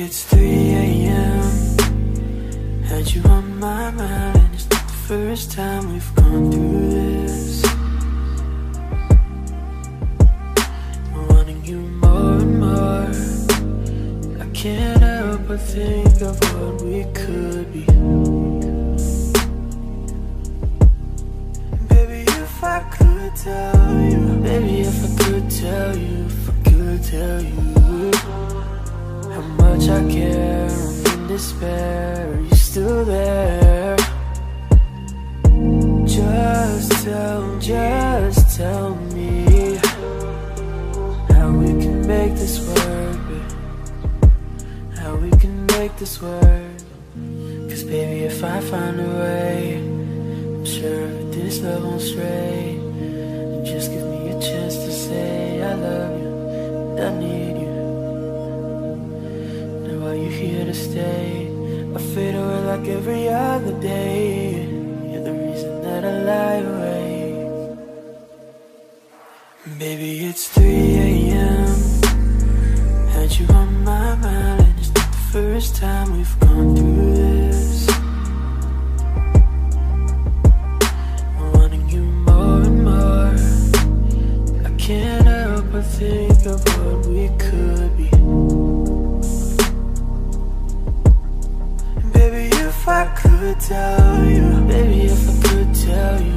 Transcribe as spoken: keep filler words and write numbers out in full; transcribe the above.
it's three A M Had you on my mind, and it's not the first time we've gone through this. Wanting you more and more, I can't help but think of what we could be. Baby, if I could tell you, baby, if I could tell you, if I could tell you how much I care, I'm in despair, are you still there? Just tell, just tell me how we can make this work, babe. How we can make this work. Cause baby, if I find a way, I'm sure that this love won't stray. And just give me a chance to say I love you, and I need you. Now are you here to stay? I fade away like every other day. You're the reason that I lie awake. Baby, it's three A M Had you on my mind, and it's not the first time we've gone through this. Wanting you more and more, I can't help but think of what we could be. Baby, if I could tell you, baby, if I could tell you